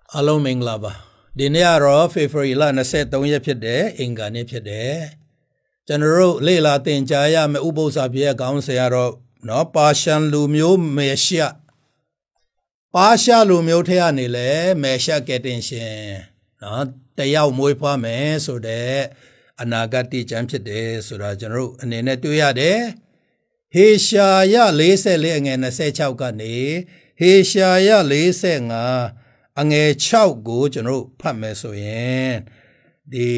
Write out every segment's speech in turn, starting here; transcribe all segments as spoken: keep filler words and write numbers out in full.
အလုံးမင်္ဂလာပါဒီနေ့ကတော့ February လ23ရက်ဖြစ်တယ်အင်္ဂါနေ့ဖြစ်တယ်ကျွန်တော်တို့လေ့လာသင်ကြားရမယ့်ဥပုသ္စာပြည့်ရဲ့ခေါင်းစဉ်ကတော့နော်ပါရှန်လူမျိုးမေရှပါရှာလူမျိုးထဲကနေလဲမေရှကဲတင်ရှင်နော်တယောက်မွေးဖွားမယ်ဆိုတဲ့အနာဂတ်ကျမ်းဖြစ်တယ်ဆိုတာကျွန်တော်တို့အနေနဲ့တွေ့ရတယ်ဟေရှာယ44အငယ်26ကနေဟေရှာယ45အငယ်6ကိုကျွန်တော်ဖတ်မယ်ဆိုရင်ဒီ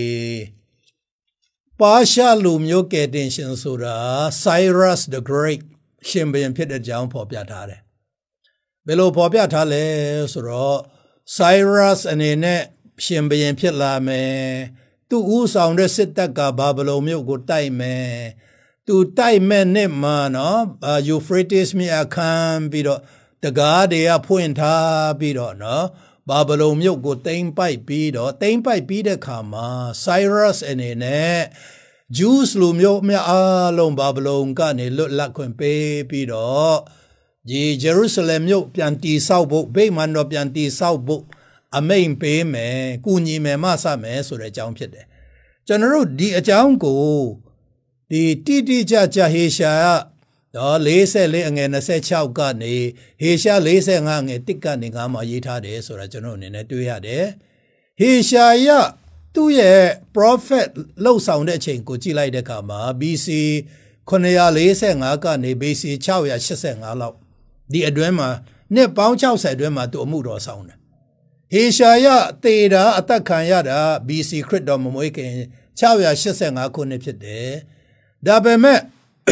ပါရှာလူမျိုးကဲတင်ရှင်ဆိုတာ Cyrus the Great ရှင်ဘုရင်ဖြစ်တဲ့အကြောင်းဖော်ပြထားတယ်ဘယ်လိုဖော်ပြထားလဲဆိုတော့ Cyrus အနေနဲ့ရှင်ဘုရင်ဖြစ်လာမယ်သူဦးဆောင်တဲ့စစ်တပ်ကဘာဗလုန်မြို့ကိုတိုက်မယ်သူတိုက်မဲ့နဲ့မှနော် Euphrates မြစ်အခမ်းပြီးတော့တကားတွေကဖွင့်ထားပြီးတော့နော်ဘာဗလုန်မြို့ကိုတိမ့်ပိုက်ပြီးတော့တိမ့်ပိုက်ပြီးတဲ့ခါမှာ Cyrus အနေနဲ့ Jews လူမျိုးများအားလုံးဘာဗလုန်ကနေလွတ်လပ်ခွင့်ပေးပြီးတော့ဒီ Jerusalem မြို့ပြန်တည်ဆောက်ဖို့ဗိမာန်တော်ပြန်တည်ဆောက်ဖို့အမိန်ပေးမယ်ကုညီမယ်မဆမယ်ဆိုတဲ့အကြောင်းဖြစ်တယ်ကျွန်တော်တို့ဒီအကြောင်းကိုဒီတိတိကျကျဟေရှာယတော့44အငယ်26ကနေဟေရှာ45အငယ်1ကနေ9မှာရေးထားတယ်ဆိုတာကျွန်တော်အနေနဲ့တွေ့ရတယ်ဟေရှာယသူ့ရဲ့ prophet လှုပ်ဆောင်တဲ့အချိန်ကိုကြည့်လိုက်တဲ့အခါမှာ B C 945ကနေ B C 685လောက်ဒီအတွင်းမှာနှစ်ပေါင်း60အတွင်းမှာသူအမှုတော်ဆောင်တယ်ဟေရှာယတေတာအသက်ခံရတာ B C ခရစ်တော်မမွေးခင်685ခုနှစ်ဖြစ်တယ်ဒါပေမဲ့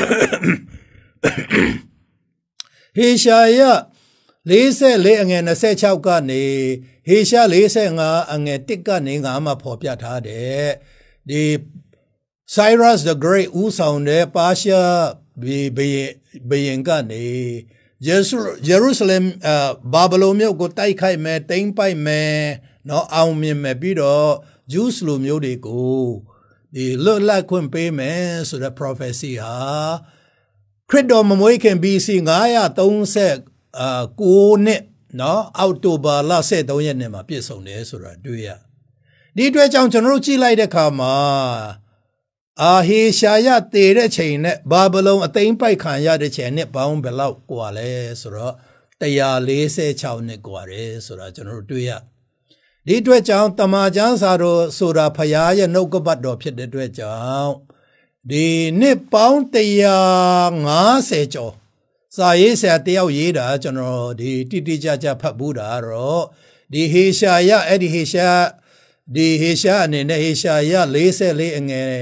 ဟေရှာယ44အငယ်26ကနေဟေရှာ45အငယ်1ကနေ9မှာဖော်ပြထားတယ်ဒီ Cyrus the Great ဦးဆောင်တဲ့ပါရှာဘီဘယင်ကနေJerusalem ဘာဗလုန်မြို့ကိုတိုက်ခိုက်မယ်တိမ့်ပိုက်မယ်နော်အောင်မြင်မယ်ပြီးတော့ Jews လူမျိုးတွေကိုဒီလွတ်လပ်ခွင့်ပေးမယ်ဆိုတဲ့ prophecy ဟာခရစ်တော်မမွေးခင် B C 939နှစ်နော်အောက်တိုဘာလ13ရက်နေ့မှာပြည့်စုံတယ်ဆိုတာတွေ့ရဒီအတွက်ကြောင့်ကျွန်တော်တို့ကြည့်လိုက်တဲ့အခါမှာအာဟေရှာယတည်တဲ့ချိန်နဲ့ဘာဗလုန်အသိမ်းပိုက်ခံရတဲ့ချိန်နဲ့ပေါင်းဘယ်လောက်กว่าလဲဆိုတော့146နှစ်กว่าတယ်ဆိုတာကျွန်တော်တို့တွေ့ရဒီအတွက်ကြောင့်တမန်ကျမ်းစာတော်ဆိုတာဖျားရဲ့နှုတ်ကပတ်တော်ဖြစ်တဲ့အတွက်ကြောင့်ဒီနှစ်ပေါင်း150ကျော်စာရေးဆရာတယောက်ရေးတာကျွန်တော်ဒီတိတိကျကျဖတ်ဘူးတာတော့ဒီဟေရှာယအဲ့ဒီဟေရှာဒီဟေရှာအနေနဲ့ဟေရှာယ44အငယ်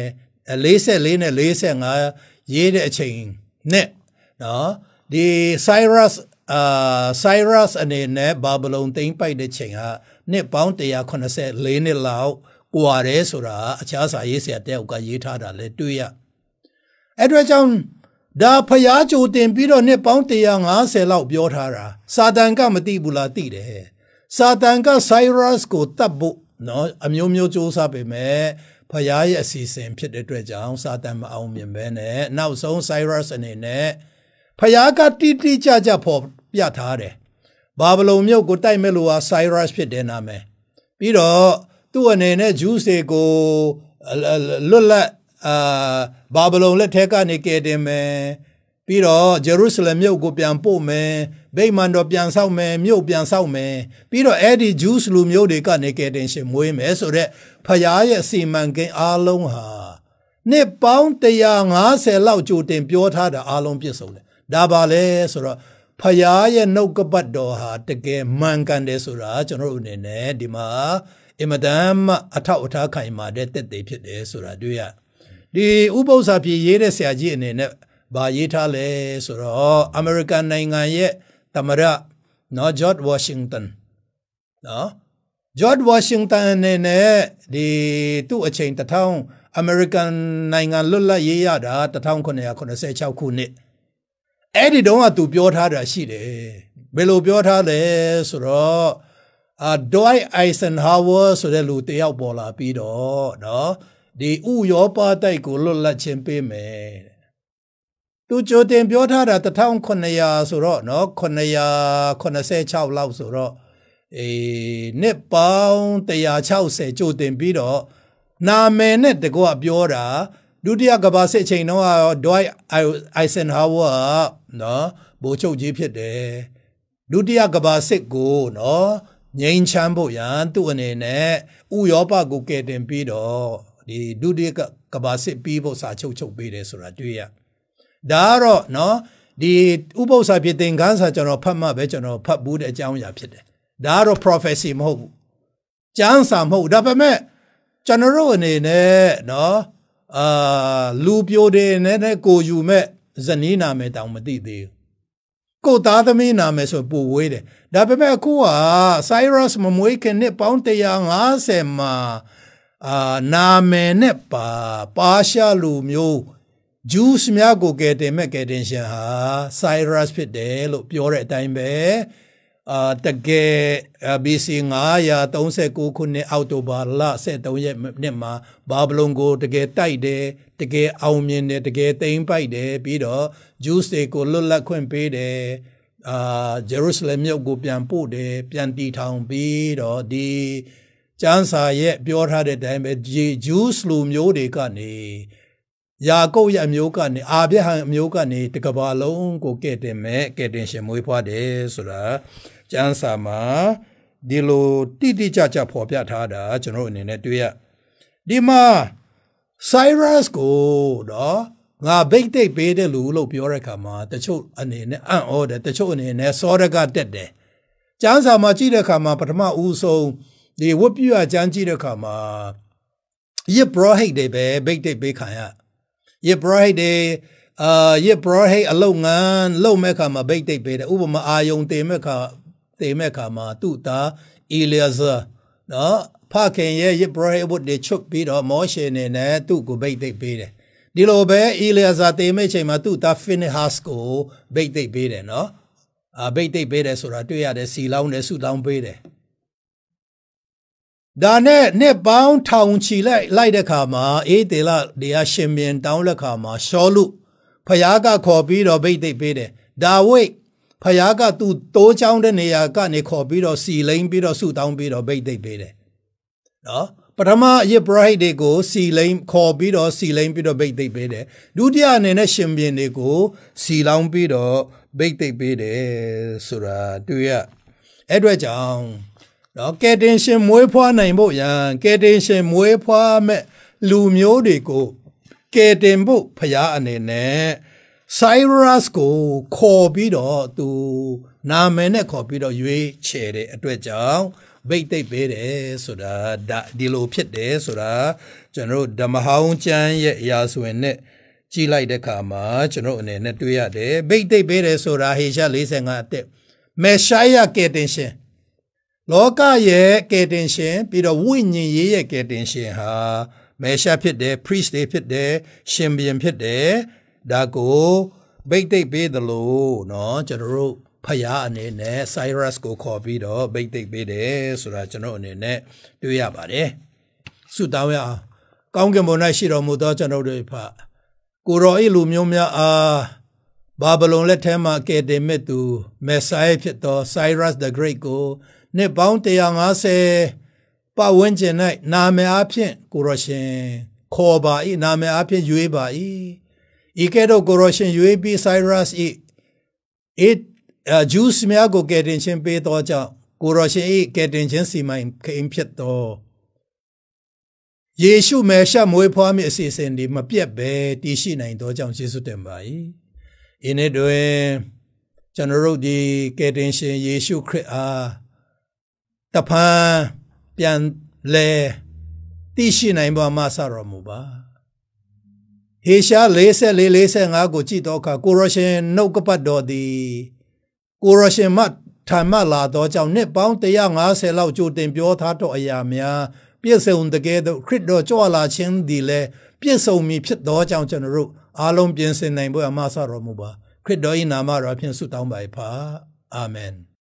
44နဲ့45ရေးတဲ့အချိန်နဲ့နော်ဒီ Cyrus အာ Cyrus အနေနဲ့ဘာဗလုန်သိမ်းပိုက်တဲ့ချိန်ဟာနှစ်ပေါင်း184နှစ်လောက်กว่าတယ်ဆိုတာအခြားစာရေးဆရာတယောက်ကရေးထားတာလဲတွေ့ရအဲ့အတွက်ကြောင့်ဒါဖျားကြိုတင်ပြီးတော့နှစ်ပေါင်း150လောက်ပြောထားတာစာတန်ကမသိဘူးလားသိတယ်စာတန်က Cyrus ကိုတတ်ဖို့နော်အမျိုးမျိုးစူးစမ်းပေမဲ့ဖျားရဲ့အစီအစဉ်ဖြစ်တဲ့အတွက်ကြောင့်စာတန်မအောင်မြင်ပဲနဲ့နောက်ဆုံး Cyrus အနေနဲ့ဖျားကတိတိကျကျဖော်ပြထားတယ်ဘာဗလုန်မြို့ကိုတိုက်မဲ့လို့ဟာ Cyrus ဖြစ်တဲ့နာမည်ပြီးတော့သူ့အနေနဲ့ Jews တွေကိုလွတ်လပ်အာဘာဗလုန်လက်ထက်ကနေကယ်တင်မယ်ပြီးတော့ Jerusalem မြို့ကိုပြန်ပို့မယ်ဗိမာန်တော်ပြန်ဆောက်မယ်မြို့ပြန်ဆောက်မယ်ပြီးတော့အဲ့ဒီ Jews လူမျိုးတွေကနေကယ်တင်ရှင်မွေးမယ်ဆိုတော့ဖျားရဲ့စီမံကိန်းအားလုံးဟာနှစ်ပေါင်း150လောက်ကြိုတင်ပြောထားတာအားလုံးပြည့်စုံတယ်ဒါပါလဲဆိုတော့ဖျားရဲ့နှုတ်ကပတ်တော်ဟာတကယ်မှန်ကန်တယ်ဆိုတာကျွန်တော်တို့အနေနဲ့ဒီမှာအင်မတန်မှအထောက်အထားခိုင်မာတဲ့တက်သေးဖြစ်တယ်ဆိုတာတွေ့ရဒီဥပုသ္စာပြေရေးတဲ့ဆရာကြီးအနေနဲ့ဗာရေးထားလဲဆိုတော့အမေရိကန်နိုင်ငံရဲ့သမ္မတနော်ဂျော့ဂျ်ဝါရှင်တန်နော်ဂျော့ဂျ်ဝါရှင်တန်အနေနဲ့ဒီသူ့အချိန်တစ်ထောင်အမေရိကန်နိုင်ငံလွတ်လပ်ရေးရတာ1986ခုနှစ်အဲ့ဒီတုန်းကသူပြောထားတာရှိတယ်ဘယ်လိုပြောထားလဲဆိုတော့အာဒွိုက်အိုင်ဆန်ဟာဝါဆိုတဲ့လူတယောက်ပေါ်လာပြီးတော့နော်ဒီဥရောပတိုက်ကိုလွတ်လပ်ခြင်းပေးမယ်သူကြိုတင်ပြောထားတာ1900ဆိုတော့နော်986လောက်ဆိုတော့诶နှစ်ပေါင်းone hundred sixtyကြိုတင်ပြီးတော့နာမည်နဲ့တကွပြောတာဒုတိယကမ္ဘာစစ်ချိန်တုန်းကဒွိုက်အိုင်ဆန်ဟာဝါနော်ဗိုလ်ချုပ်ကြီးဖြစ်တယ်ဒုတိယကမ္ဘာစစ်ကိုနော်ငြိမ်းချမ်းဖို့ရန်သူ့အနေနဲ့ဥရောပကိုကယ်တင်ပြီးတော့ဒီဒုတိယကမ္ဘာစစ်ပြီးဖို့စာချုပ်ချုပ်ပေးတယ်ဆိုတာတွေ့ရဒါကတော့နော်ဒီဥပုသ္စာဖြစ်တဲ့ခန်းစာကျွန်တော်ဖတ်မှပဲကျွန်တော်ဖတ်ဘူးတဲ့အကြောင်းအရာဖြစ်တယ်ဒါကတော့ prophecy မဟုတ်ဘူးကျမ်းစာမဟုတ်ဒါပေမဲ့ကျွန်တော်တို့အနေနဲ့နော်အာလူပြိုတွေနဲ့ကိုယူမဲ့ဇနီးနာမည်တောင်မသိသေးဘူးကိုသားသမီးနာမည်ဆိုပူဝေးတယ်ဒါပေမဲ့အခုက Cyrus မမွေးခင်နှစ်ပေါင်းone hundred fiftyမှာအာနာမည်နဲ့ပါပါရှာလူမျိုးဂျူးစ်များကိုကယ်တင်မဲ့ကယ်တင်ရှင်ဟာ Cyrus ဖြစ်တယ်လို့ပြောတဲ့အတိုင်းပဲအာတကယ် B C five thirty-nineခုနှစ်အောက်တိုဘာလthirty-threeရက်နေ့မှာဘာဘလုံကိုတကယ်တိုက်တယ်တကယ်အောင်မြင်တယ်တကယ်သိမ်းပိုက်တယ်ပြီးတော့ဂျူးစ်တွေကိုလွတ်လပ်ခွင့်ပေးတယ်အာဂျေရုဆလင်မြို့ကိုပြန်ပို့တယ်ပြန်တည်ထောင်ပြီးတော့ဒီကျမ်းစာရဲ့ပြောထားတဲ့အတိုင်းပဲဂျူးစ်လူမျိုးတွေကနေယာကုပ်ရဲ့အမျိုးကနေအာဗြဟံအမျိုးကနေတကဘာလုံးကိုကဲ့တင်မဲ့ကဲ့တင်ရှင်မွေးဖွားတယ်ဆိုတာကျမ်းစာမှာဒီလိုတိတိကျကျဖော်ပြထားတာကျွန်တော်အနေနဲ့တွေ့ရဒီမှာ Cyrus ကိုတော့ငါဘိတ်တိတ်ပေးတဲ့လူလို့ပြောတဲ့အခါမှာတချို့အနေနဲ့အံ့ဩတယ်တချို့အနေနဲ့စောရကတက်တယ်ကျမ်းစာမှာကြည့်တဲ့အခါမှာပထမဦးဆုံးဒီဝတ်ပြုရကျမ်းကြည့်တဲ့အခါမှာယစ်ဘရဟိတ်တွေပဲဘိတ်တိတ်ပေးခံရယစ်ဘရဟိတ်တွေအာယစ်ဘရဟိတ်အလုံငန်းလုံမဲ့ခါမှာဘိတ်တိတ်ပေးတယ်ဥပမာအာယုံတေမဲ့ခါတေမဲ့ခါမှာသူ့သားအီလီယာဇာနော်ဖခင်ရဲ့ယစ်ဘရဟိတ်ဝတ်တွေချုပ်ပြီးတော့မောရှေနေနဲ့သူ့ကိုဘိတ်တိတ်ပေးတယ်ဒီလိုပဲအီလီယာဇာတေမဲ့ချိန်မှာသူ့သားဖီနီဟတ်ကိုဘိတ်တိတ်ပေးတယ်နော်အာဘိတ်တိတ်ပေးတယ်ဆိုတာတွေ့ရတယ်စီလောင်းတယ်ဆုတောင်းပေးတယ်ဒါနဲ့နှစ်ပေါင်းထောင်ချီလိုက်လိုက်တဲ့ခါမှာအေးတေလတရားရှင်ပြန်တောင်းလက်ခါမှာရှောလုဖယားကခေါ်ပြီးတော့ဗိတ်သိပ်ပေးတယ်ဒါဝိတ်ဖယားကသူ့တိုးချောင်းတဲ့နေရာကနေခေါ်ပြီးတော့စီလိန်ပြီးတော့ဆုတောင်းပြီးတော့ဗိတ်သိပ်ပေးတယ်နော်ပထမယေဘရဟိတ်တွေကိုစီလိန်ခေါ်ပြီးတော့စီလိန်ပြီးတော့ဗိတ်သိပ်ပေးတယ်ဒုတိယအနေနဲ့ရှင်ပြန်တွေကိုစီလောင်းပြီးတော့ဗိတ်သိပ်ပေးတယ်ဆိုတာတွေ့ရအဲ့အတွက်ကြောင့်နော်ကယ်တင်ရှင်မွေးဖွားနိုင်ဖို့ရန်ကယ်တင်ရှင်မွေးဖွားမဲ့လူမျိုးတွေကိုကယ်တင်ဖို့ဖျားအနေနဲ့ Cyrus ကိုခေါ်ပြီးတော့သူနာမည်နဲ့ခေါ်ပြီးတော့ရွေးချယ်တဲ့အတွက်ကြောင့်ဗိတ်သိပ်ပေးတယ်ဆိုတာဒါဒီလိုဖြစ်တယ်ဆိုတာကျွန်တော်ဓမ္မဟောင်းကျမ်းရဲ့အရာဆိုရင်နဲ့ကြည်လိုက်တဲ့အခါမှာကျွန်တော်အနေနဲ့တွေ့ရတယ်ဗိတ်သိပ်ပေးတယ်ဆိုတာဟေရှာforty-fiveအတက်မေရှိုင်းကယ်တင်ရှင်လောကရဲ့ကယ်တင်ရှင်ပြီးတော့ဝိညာဉ်ရေးရဲ့ကယ်တင်ရှင်ဟာမေရှာဖြစ်တယ် priest တွေဖြစ်တယ်ရှင်ဘုရင်ဖြစ်တယ်ဒါကိုဗိတ်သိပ်ပေးတယ်လို့เนาะကျွန်တော်တို့ဖယားအနေနဲ့ Cyrus ကိုခေါ်ပြီးတော့ဗိတ်သိပ်ပေးတယ်ဆိုတာကျွန်တော်အနေနဲ့တွေ့ရပါတယ်ဆုတောင်းရအောင်ကောင်းကင်ဘုံ၌ရှိတော်မူသောကျွန်တော်တို့ဖကိုရောဤလူမျိုးများအားဘာဗလုန်လက်ထဲမှာကယ်တင်မဲ့သူမေဆိုင်ဖြစ်သော Cyrus the Great ကိုနှစ်ပေါင်းone hundred fiftyပတ်ဝန်းကျင်၌နာမည်အဖြစ်ကိုရရှင်ခေါ်ပါ၏နာမည်အဖြစ်ရွေးပါ၏ဤကဲ့သို့ကိုရရှင်ရွေးပြီး Cyrus ၏it Jews များကိုကယ်တင်ခြင်းပေးသောကြောင့်ကိုရရှင်၏ကယ်တင်ခြင်းစီမံကိန်းဖြစ်သောယေရှုမေရှမွေးဖွားမည့်အစီအစဉ်ဒီမပြတ်ပဲတည်ရှိနိုင်သောကြောင့်ယေရှုတင်ပါ၏ဤနေ့တွင်ကျွန်တော်တို့ဒီကယ်တင်ရှင်ယေရှုခရစ်အားတဖန်ပြန်လဲတည်ရှိနိုင်ပါမှဆတော်မူပါဟေရှာforty-four forty-fiveကိုကြည့်တော့အခါကိုရရှင်နှုတ်ကပတ်တော်သည်ကိုရရှင်မထံမှလာသောကြောင့်နှစ်ပေါင်းone hundred fiftyလောက်ကြိုတင်ပြောထားတော့အရာများပြည့်စုံတကယ်တော့ခရစ်တော်ကြွလာခြင်းသည်လည်းပြည့်စုံမည်ဖြစ်သောကြောင့်ကျွန်တော်တို့အားလုံးပြင်ဆင်နိုင်ဖို့အမှဆတော်မူပါခရစ်တော်၏နာမတော်ဖြင့်ဆုတောင်းပါ၏ဖာအာမင်